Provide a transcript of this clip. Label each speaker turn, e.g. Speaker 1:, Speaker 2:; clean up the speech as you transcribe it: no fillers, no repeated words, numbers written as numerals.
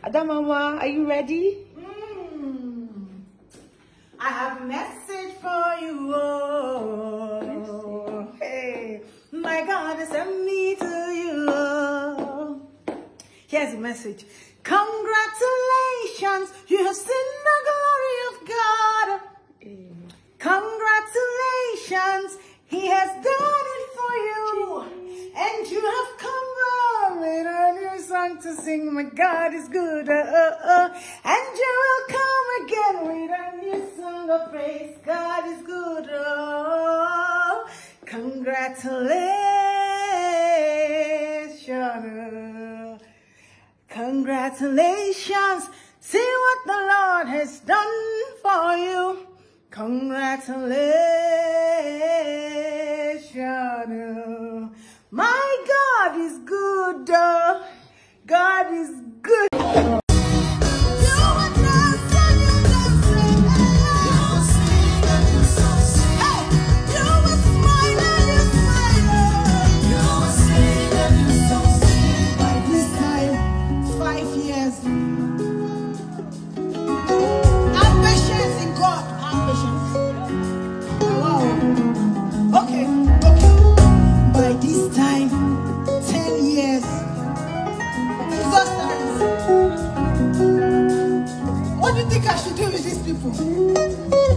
Speaker 1: Ada Mama, are you ready?
Speaker 2: I have a message for you. Oh, hey, my God has sent me to you. Here's the message. Congratulations, you have seen the glory of God. Congratulations, He has done it for you. And you have come with a new song to sing. My God is good. And you will come again with a new song of praise. God is good. Congratulations. Congratulations. See what the Lord has done for you. Congratulations. My God is good. God is good. What do you think I should do with these people?